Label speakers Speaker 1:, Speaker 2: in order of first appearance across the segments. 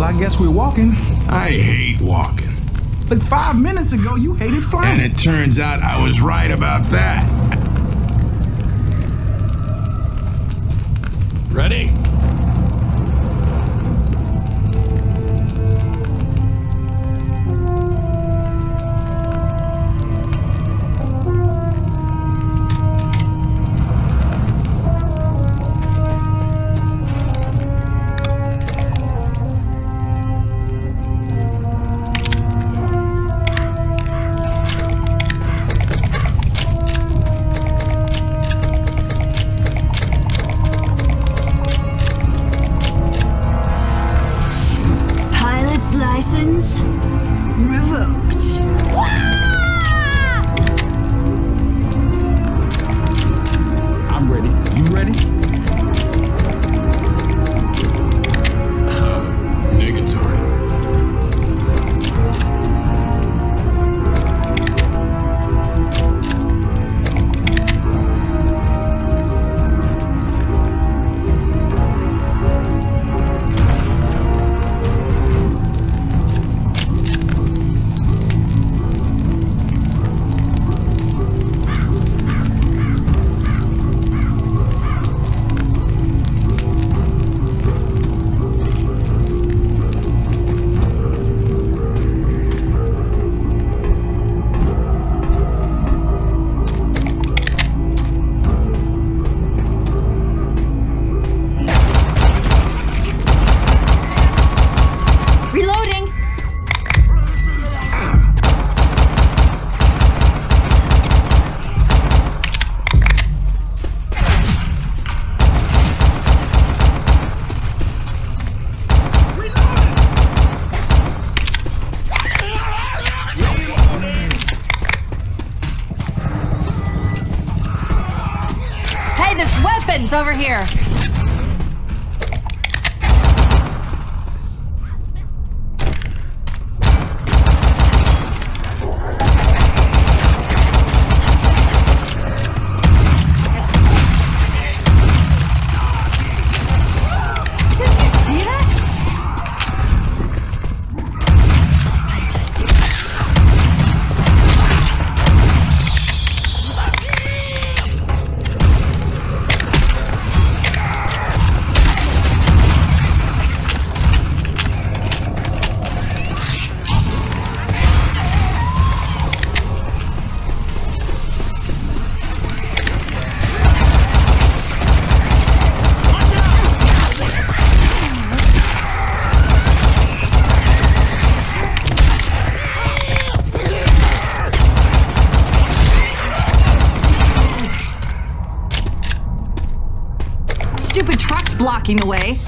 Speaker 1: I guess we're walking.
Speaker 2: I hate walking.
Speaker 1: Like 5 minutes ago, you hated flying.
Speaker 2: And it turns out I was right about that. Ready?
Speaker 3: License revoked.
Speaker 1: I'm ready. You ready?
Speaker 2: Negatory.
Speaker 3: Weapons over here. Stupid truck's blocking the way.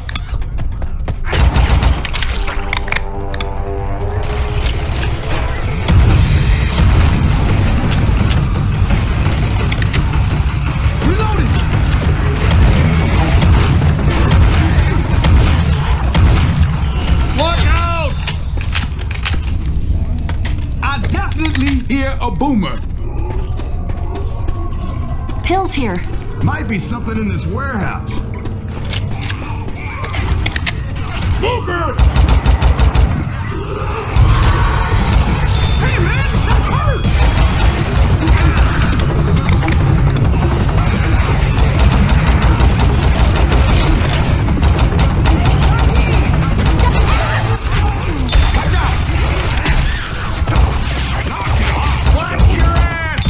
Speaker 1: Reloading!
Speaker 2: Look out!
Speaker 1: I definitely hear a boomer.
Speaker 3: Pills here.
Speaker 2: Might be something in this warehouse. Smoker!
Speaker 1: Hey, man! That hurt! Watch out!
Speaker 2: Watch your ass!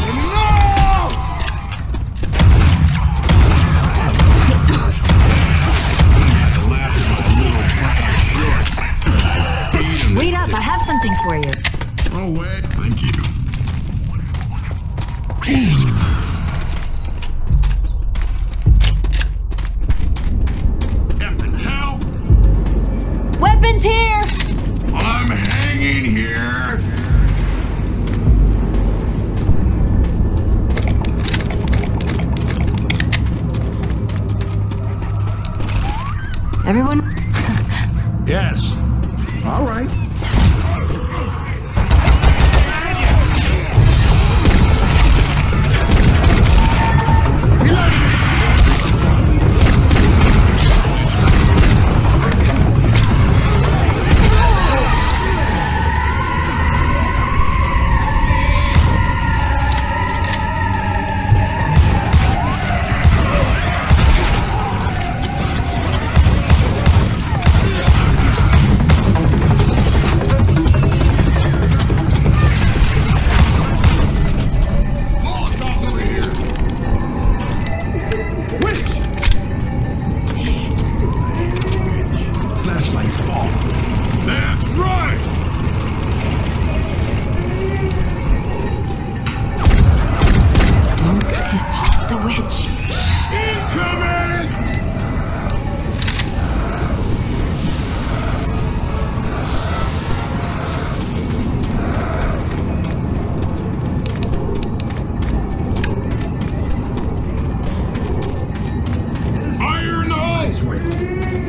Speaker 3: Wait up, I have something for you.
Speaker 2: Oh, wait. Thank you. Effing hell!
Speaker 3: Weapons here!
Speaker 2: I'm hanging here.
Speaker 3: Everyone?
Speaker 2: Yes.
Speaker 1: All right.
Speaker 3: Reloading.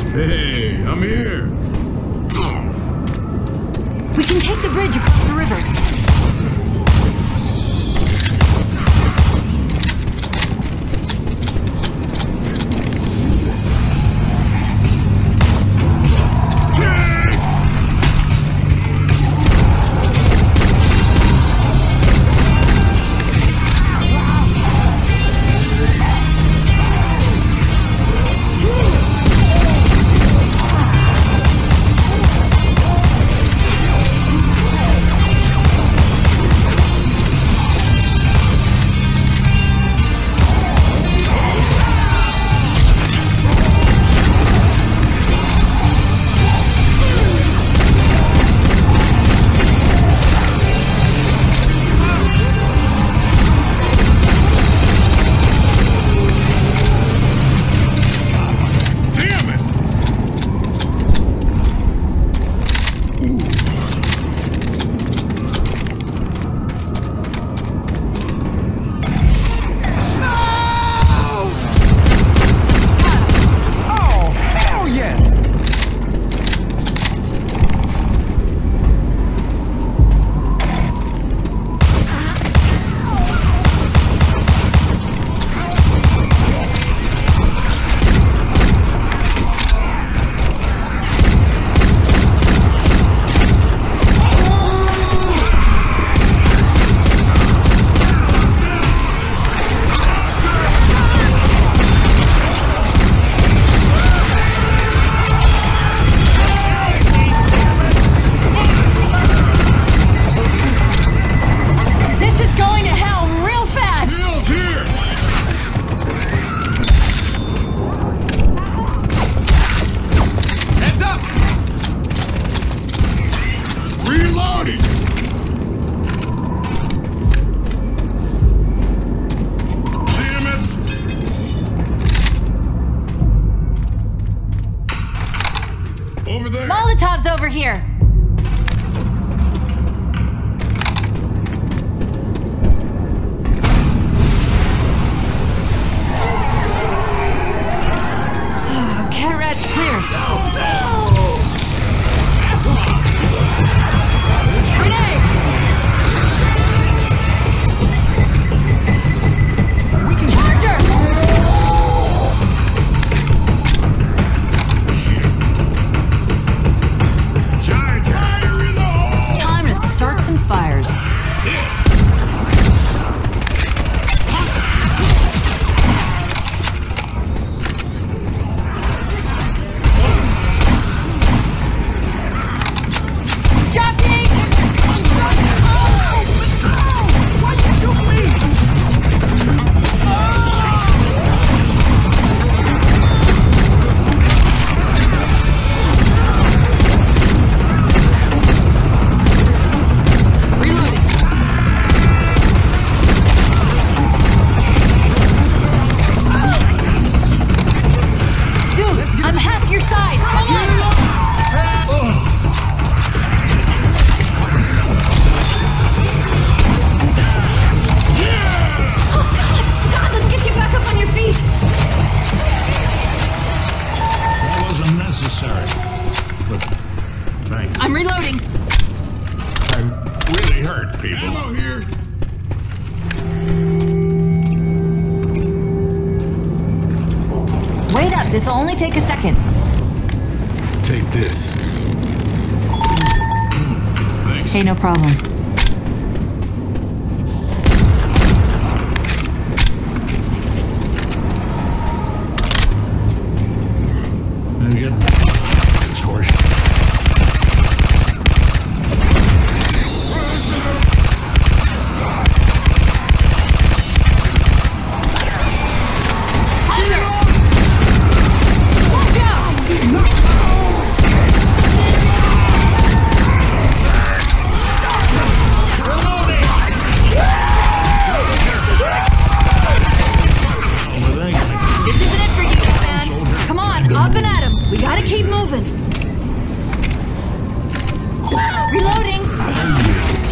Speaker 2: Hey, I'm here.
Speaker 3: We can take the bridge across the river. Molotov's over here. Cat rat clear. Grenade! Charger!
Speaker 2: Fire in the hole!
Speaker 3: Time to start some fires. Jockey!
Speaker 1: Why'd you shoot me?
Speaker 3: Reloading. Dude, I'm half your size. Come on! God, let's get you back up on your feet.
Speaker 2: That wasn't necessary. But thanks.
Speaker 3: I'm reloading.
Speaker 2: I really hurt people. Ammo here.
Speaker 3: Wait up, this'll only take a second.
Speaker 2: Take this. Thanks.
Speaker 3: Hey, no problem.
Speaker 2: Get this horse.
Speaker 3: Hunter! Watch This isn't it for you, fan. Come on, up and at him. We gotta keep moving. Reloading.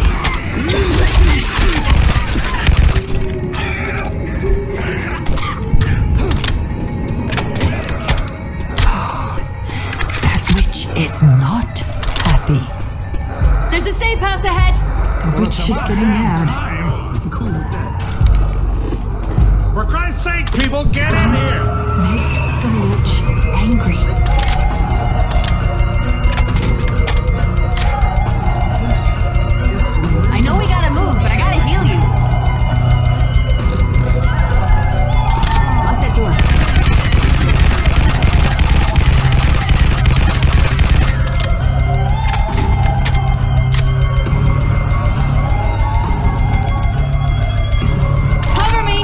Speaker 3: is not happy. There's a safe house ahead. The witch is getting mad.
Speaker 2: I'm cool with that. For Christ's sake, people, get in here!
Speaker 3: Make the witch angry. I know we gotta move, but I gotta heal you. Lock that door. Cover me!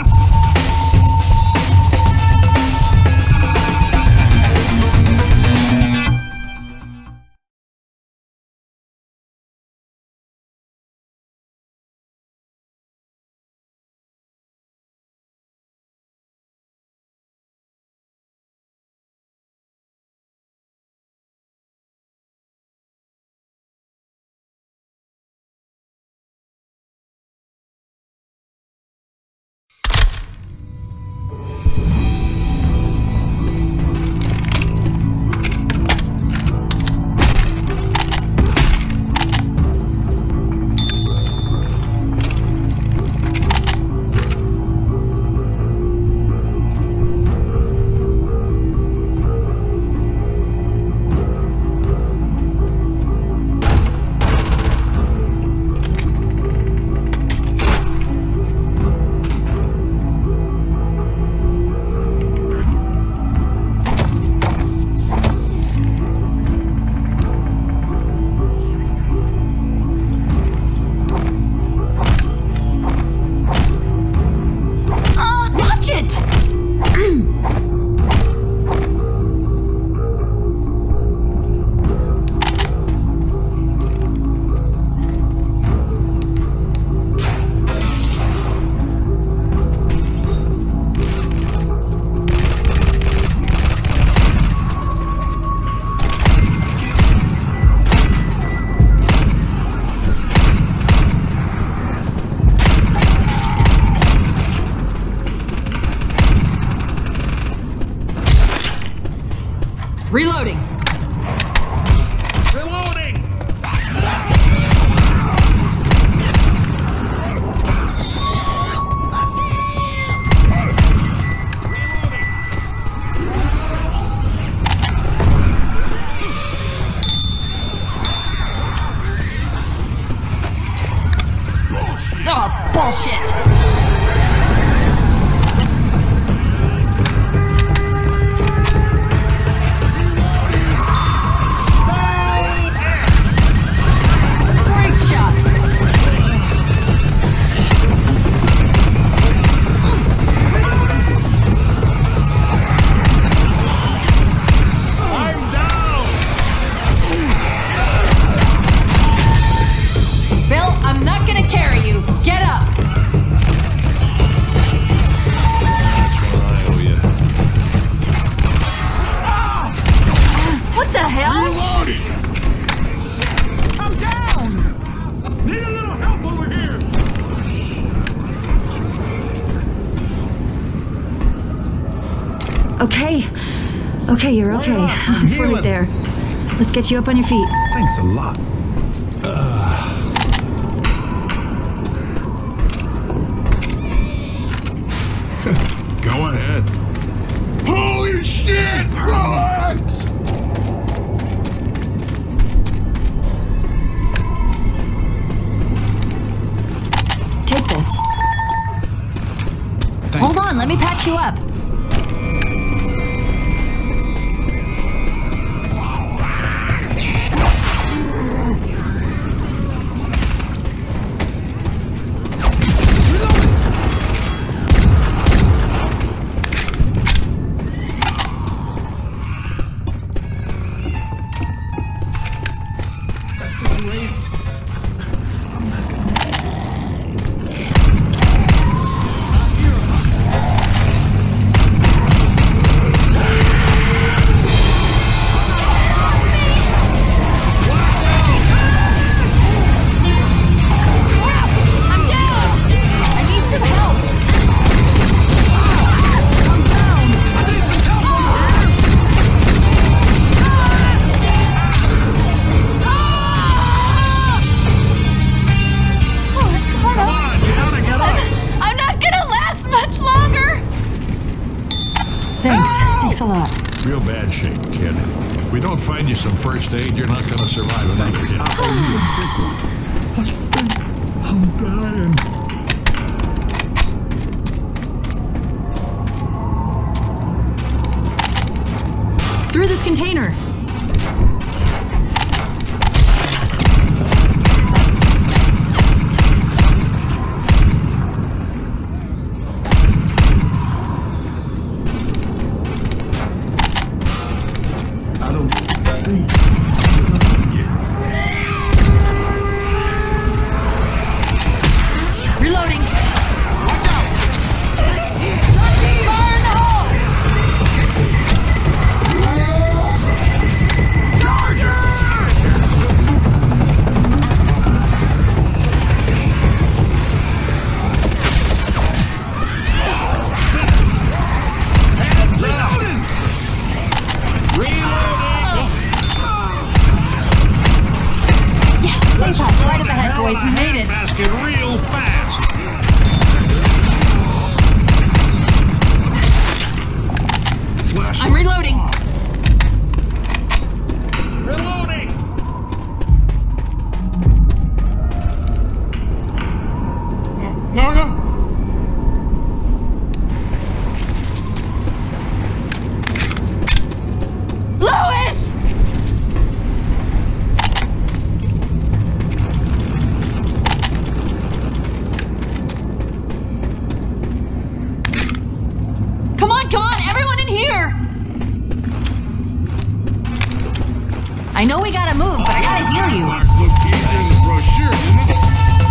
Speaker 3: Reloading.
Speaker 2: Reloading!
Speaker 3: Oh, bullshit. Okay, you're okay. I was worried there. Let's get you up on your feet.
Speaker 2: Thanks a lot. Go ahead. Holy shit! What?
Speaker 3: Take this.
Speaker 2: Thanks.
Speaker 3: Hold on, let me patch you up. Thanks. Thanks a lot.
Speaker 2: Real bad shape, kid. If we don't find you some first aid, you're not gonna survive it. Thanks.
Speaker 4: I'm dying.
Speaker 3: Through this container. Reloading.
Speaker 1: Watch out!
Speaker 3: Fire in the hole!
Speaker 1: Charger! Reloading!
Speaker 3: Yes, safe house right up ahead, boys. We made it.
Speaker 2: Basket real fast.
Speaker 3: I'm reloading.
Speaker 2: Reloading.
Speaker 4: No.
Speaker 3: Louis! Come on, everyone in here! I know we gotta move, but I gotta heal you.
Speaker 4: Location in the brochure, didn't it?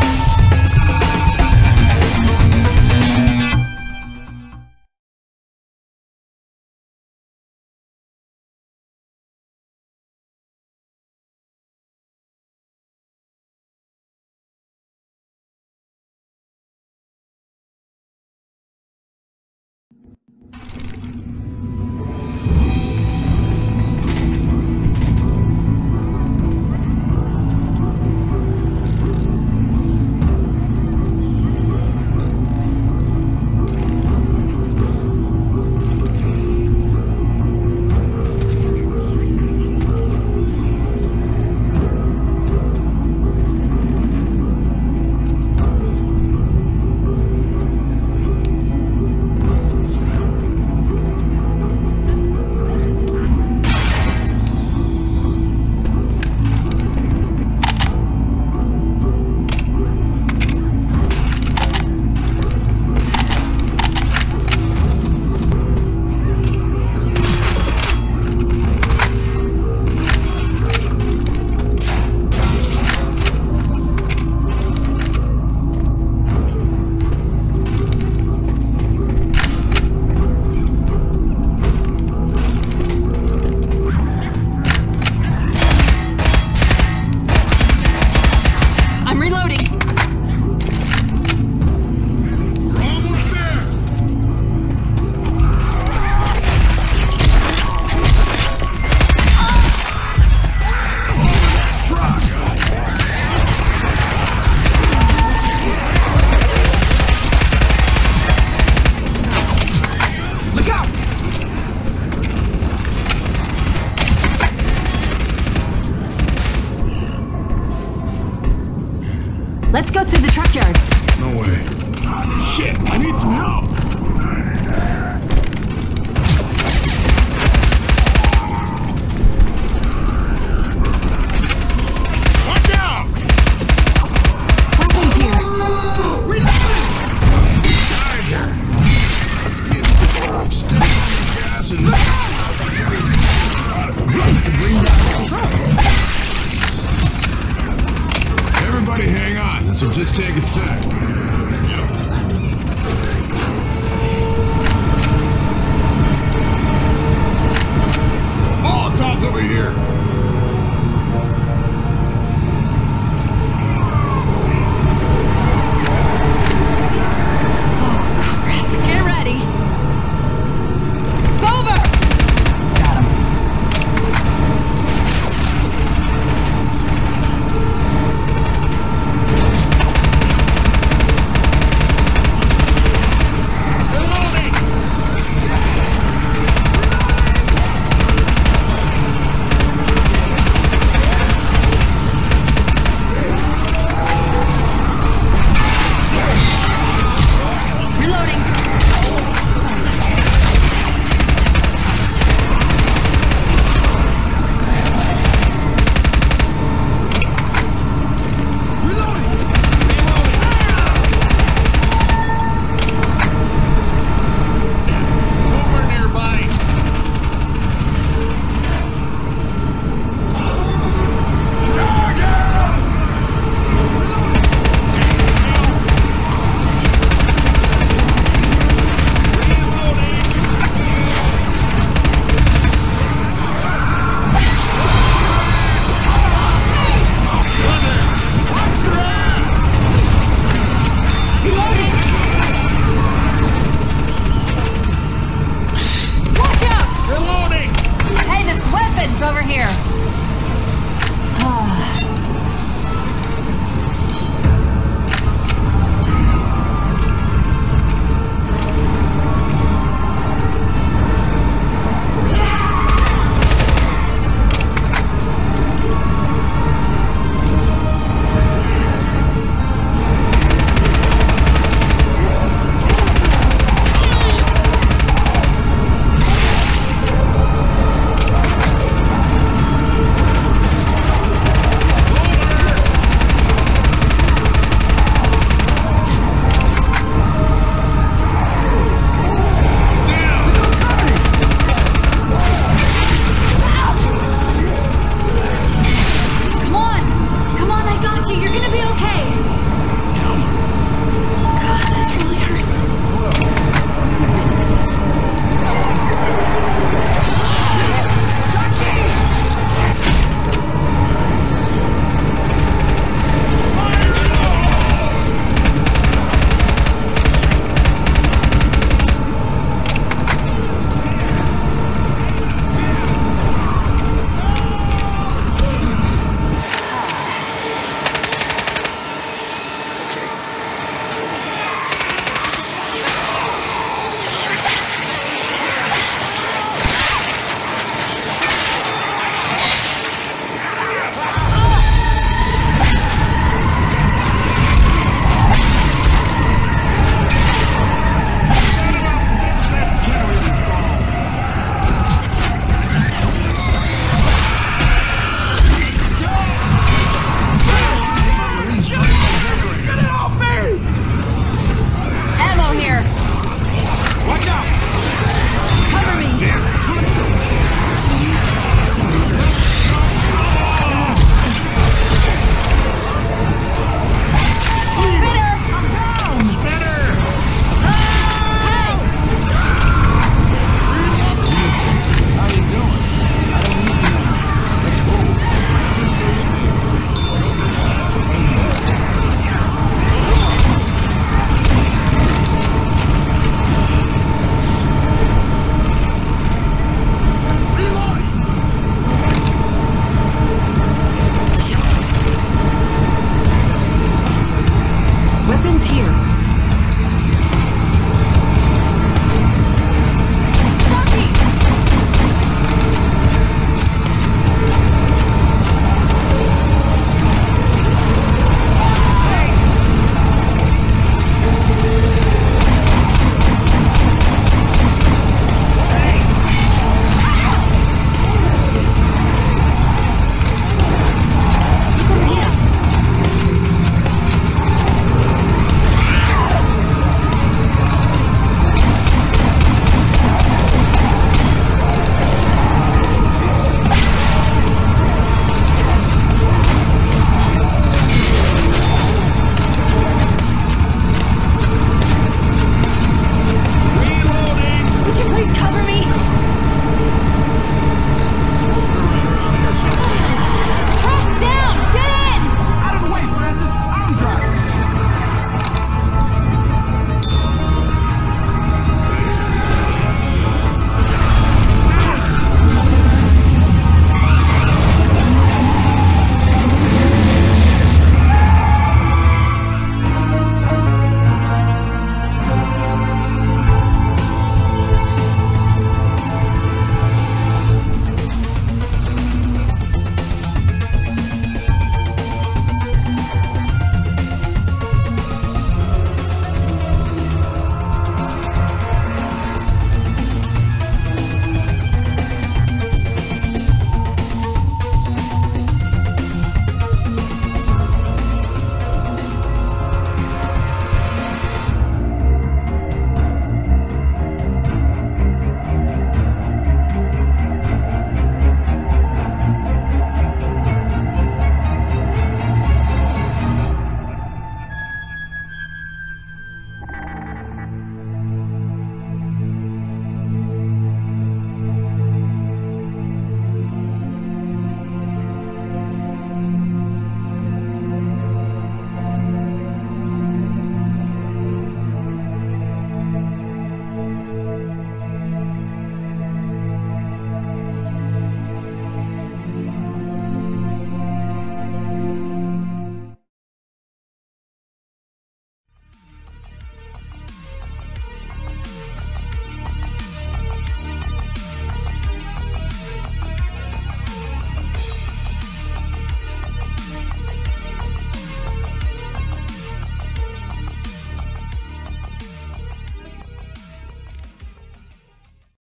Speaker 3: Let's go through the truck yard.
Speaker 4: No way. Shit, I need some help. Watch out!
Speaker 3: Weapons here.
Speaker 4: Let's get gas and everybody hang on. This will just take a sec. Molotov's over here.